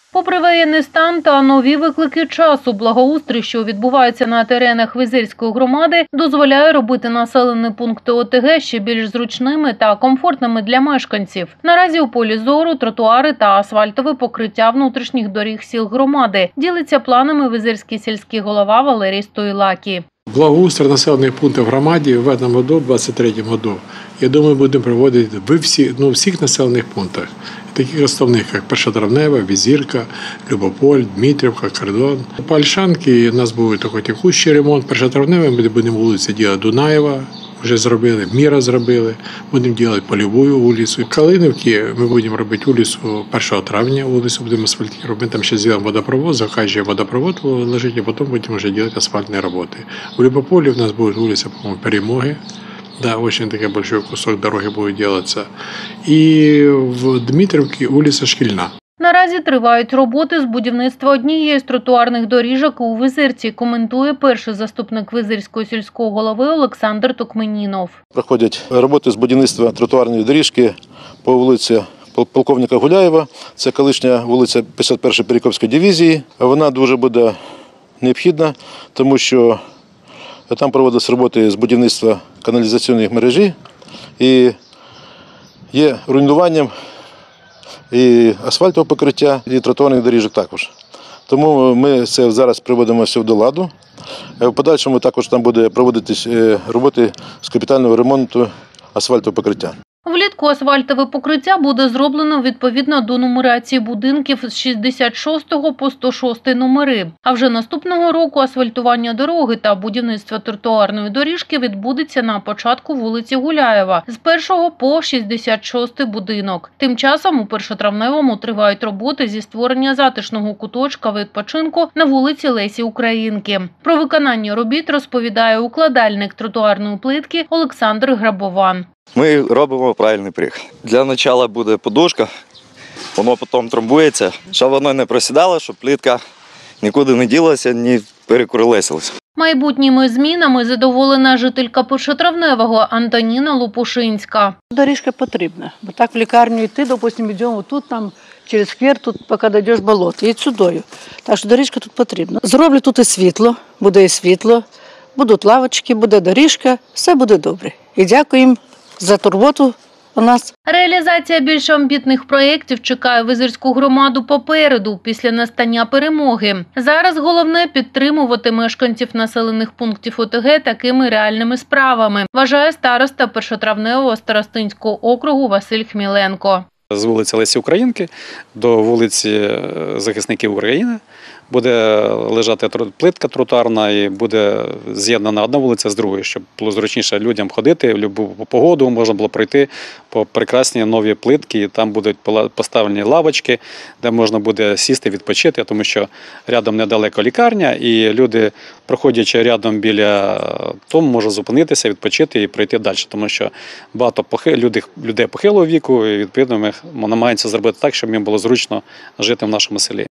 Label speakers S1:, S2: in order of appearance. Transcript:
S1: Попри воєнний стан та нові виклики часу, благоустрій, що відбувається на теренах Визирської громади, дозволяє робити населені пункти ОТГ ще більш зручними та комфортними для мешканців. Наразі у полі зору тротуари та асфальтове покриття внутрішніх доріг сіл громади. Ділиться планами визирський сільський голова Валерій Стойлакі.
S2: Благоустрій населених пунктів в громаді в цьому році, в 2023 році, я думаю, будемо проводити в всіх населених пунктах, таких основних, як Першотравнева, Візірка, Любополь, Дмитрівка, Кордон. По Ольшанці у нас буде такий текущий ремонт. Першотравнева ми будемо вулицю робити Дунаєва, вже зробили, Міра зробили, будемо робити Польову вулицю. В Калинівці ми будемо робити вулицю 1 травня, вулицю будемо асфальтувати. Ми там ще зробимо водопровод, закажемо водопровод лежить, і потім будемо вже робити асфальтні роботи. У Любополі у нас буде вулиця, по-моєму, Перемоги. Да, очень такой большой кусок дороги будет делаться. І в Дмитрівці вулиця Шкільна.
S1: Наразі тривають роботи з будівництва однієї з тротуарних доріжок у Визирці, коментує перший заступник Визирського сільського голови Олександр Токменінов.
S3: Проходять роботи з будівництва тротуарної доріжки по вулиці полковника Гуляєва. Це колишня вулиця 51-ї Перекопської дивізії. Вона дуже буде необхідна, тому що там проводяться роботи з будівництва каналізаційної мережі і є руйнуванням і асфальтового покриття, і тротуарних доріжок також. Тому ми це зараз приводимо все до ладу. В подальшому також там буде проводитись роботи з капітального ремонту асфальтового покриття.
S1: Влітку асфальтове покриття буде зроблено відповідно до нумерації будинків з 66 по 106 номери. А вже наступного року асфальтування дороги та будівництво тротуарної доріжки відбудеться на початку вулиці Гуляєва з 1 по 66 будинок. Тим часом у Першотравневому тривають роботи зі створення затишного куточка відпочинку на вулиці Лесі Українки. Про виконання робіт розповідає укладальник тротуарної плитки Олександр Грабован.
S4: Ми робимо правильний прихід. Для початку буде подушка, воно потім трамбується, щоб воно не просідало, щоб плитка нікуди не ділася, ні перекуролесилася.
S1: Майбутніми змінами задоволена жителька Першотравневого Антоніна Лопушинська.
S5: Доріжка потрібна, бо так в лікарню йти, допустимо, йдемо тут, там, через сквер, тут, поки дійдеш болото, і сюдою. Так що доріжка тут потрібна. Зроблю тут і світло, буде і світло, будуть лавочки, буде доріжка, все буде добре. І дякуємо за турботу у нас.
S1: Реалізація більш амбітних проєктів чекає Визирську громаду попереду, після настання перемоги. Зараз головне – підтримувати мешканців населених пунктів ОТГ такими реальними справами, вважає староста Першотравневого старостинського округу Василь Хміленко.
S6: З вулиці Лесі Українки до вулиці Захисників України буде лежати плитка тротуарна і буде з'єднана одна вулиця з другою, щоб було зручніше людям ходити, в будь-яку погоду можна було пройти по прекрасній новій плитці. І там будуть поставлені лавочки, де можна буде сісти, відпочити, тому що рядом недалеко лікарня, і люди, проходячи рядом біля тому, можуть зупинитися, відпочити і пройти далі, тому що багато людей похилого віку, і відповідно ми намагаємося зробити так, щоб їм було зручно жити в нашому селі.